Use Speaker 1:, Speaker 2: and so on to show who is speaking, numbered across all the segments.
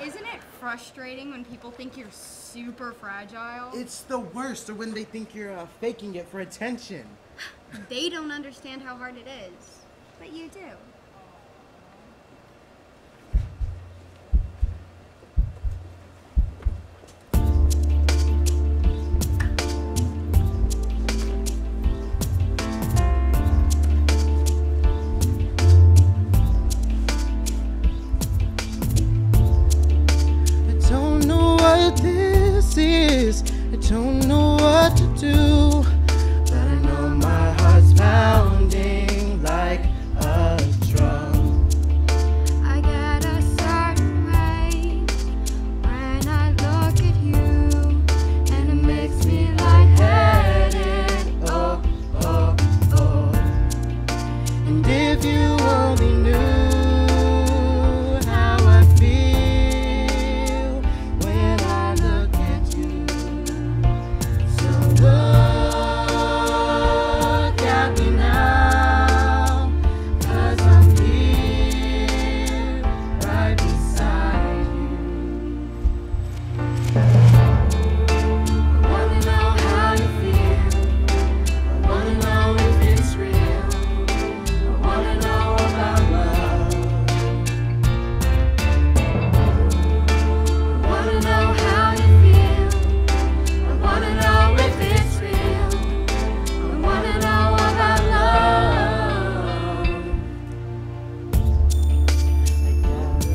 Speaker 1: Isn't it frustrating when people think you're super fragile?
Speaker 2: It's the worst, or when they think you're faking it for attention.
Speaker 1: They don't understand how hard it is, but you do.
Speaker 2: I don't know what to do, but I know my heart's pounding like a drum.
Speaker 1: I get a certain way when I look at you, and it makes me lightheaded.
Speaker 2: Oh, oh, oh. And if you only knew how I feel when I look at you. So look at me now, 'cause I'm here right beside you. I wanna know how you feel, I wanna know if it's real, I wanna know about love. I wanna know how you feel, I wanna know if it's real, I wanna know about love. I get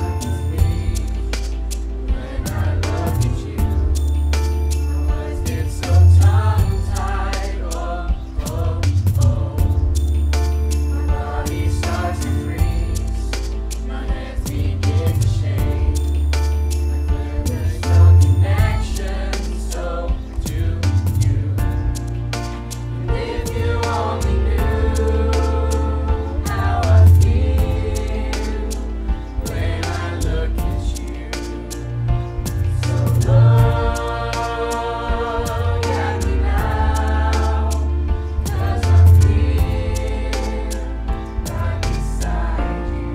Speaker 2: when I look at you. My eyes get so tongue-tied. Oh, oh, oh. My body starts to freeze, my hands begin to shake. I feel there's no connection, so do you. And if you only knew how I feel when I look at you. So look at me now, 'cause I'm here right beside you.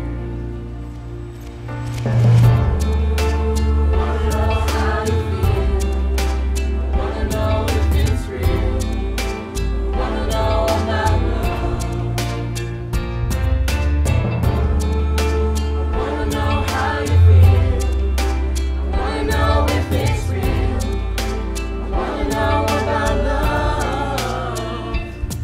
Speaker 2: I wanna know how you feel, I wanna know if it's real, I wanna know about love. I wanna know how you feel, I wanna know if it's real, I wanna know about love.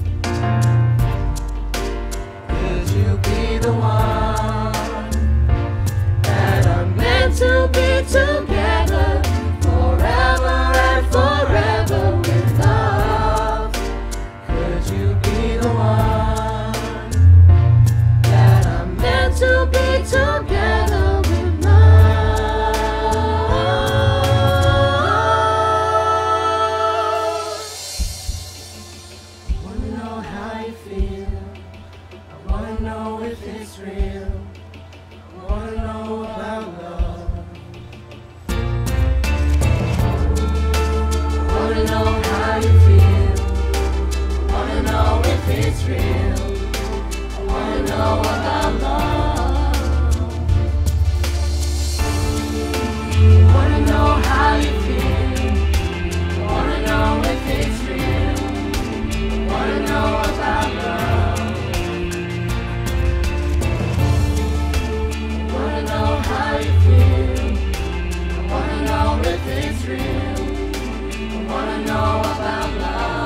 Speaker 2: Could you be the one that I'm meant to be together forever and forever with love? Could you be the one that I'm meant to be together with love? Wanna know how you feel, I wanna know if it's real, I wanna know about love. I wanna know how you feel, I wanna know if it's real, I wanna know about love. I wanna know how you feel, I wanna know if it's real, I wanna know about love. I wanna know how you feel, I wanna know if it's real, I wanna know about love.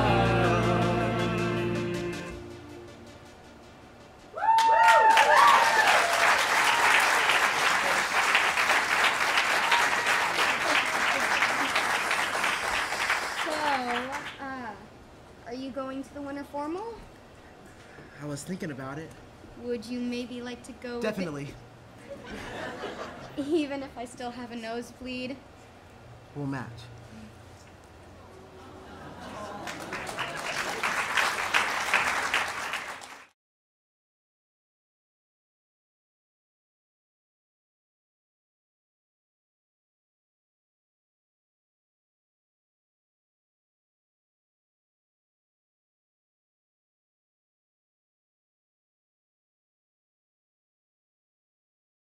Speaker 1: Are you going to the winter formal?
Speaker 2: I was thinking about it.
Speaker 1: Would you maybe like to go?
Speaker 2: Definitely.
Speaker 1: Even if I still have a nosebleed?
Speaker 2: We'll match.